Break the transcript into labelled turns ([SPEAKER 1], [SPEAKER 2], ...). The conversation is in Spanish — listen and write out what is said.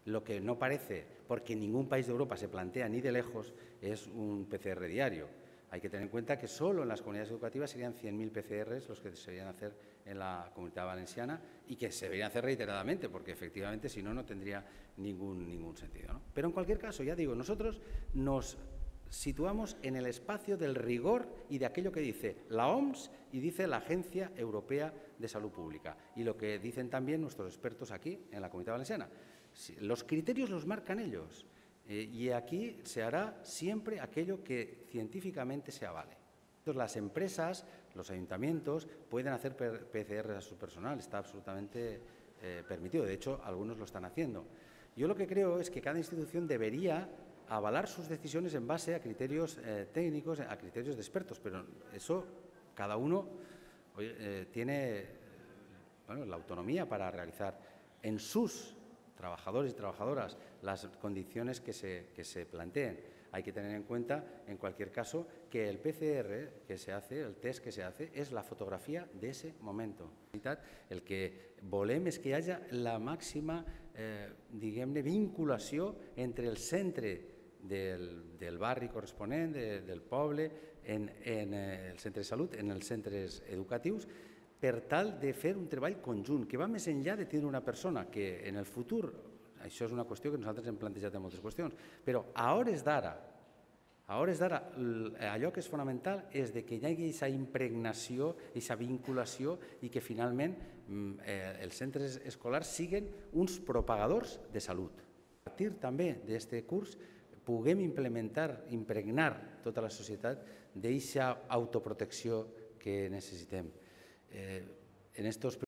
[SPEAKER 1] Lo que no parece, porque ningún país de Europa se plantea ni de lejos, es un PCR diario. Hay que tener en cuenta que solo en las comunidades educativas serían 100.000 PCRs los que se deberían hacer en la Comunidad Valenciana y que se deberían hacer reiteradamente, porque efectivamente si no, no tendría ningún sentido, ¿no? Pero en cualquier caso, ya digo, nosotros nos situamos en el espacio del rigor y de aquello que dice la OMS y dice la Agencia Europea de Salud Pública y lo que dicen también nuestros expertos aquí en la Comunidad Valenciana. Los criterios los marcan ellos y aquí se hará siempre aquello que científicamente se avale. Entonces, las empresas, los ayuntamientos pueden hacer PCR a su personal, está absolutamente permitido. De hecho, algunos lo están haciendo. Yo lo que creo es que cada institución debería avalar sus decisiones en base a criterios técnicos, a criterios de expertos, pero eso cada uno tiene la autonomía para realizar en sus trabajadores y trabajadoras las condiciones que se planteen. Hay que tener en cuenta, en cualquier caso, que el PCR que se hace, el test que se hace, es la fotografía de ese momento. El que volem és que hi hagi la màxima, diguem-ne, vinculació entre el centre del barri corresponent, del poble, en el centre de salut, en els centres educatius, per tal de fer un treball conjunt, que va més enllà de tindre una persona que en el futur, això és una qüestió que nosaltres hem plantejat en moltes qüestions, però a hores d'ara, allò que és fonamental és que hi hagi aquesta impregnació, aquesta vinculació i que finalment els centres escolars siguin uns propagadors de salut. A partir també d'aquest curs puguem impregnar tota la societat d'aquesta autoprotecció que necessitem. En estos